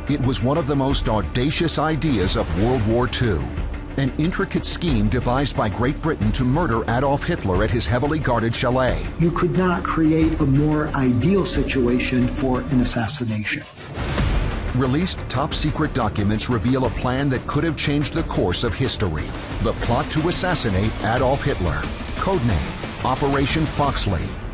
It was one of the most audacious ideas of World War II. An intricate scheme devised by Great Britain to murder Adolf Hitler at his heavily guarded chalet. You could not create a more ideal situation for an assassination. Released top-secret documents reveal a plan that could have changed the course of history. The plot to assassinate Adolf Hitler. Codename Operation Foxley.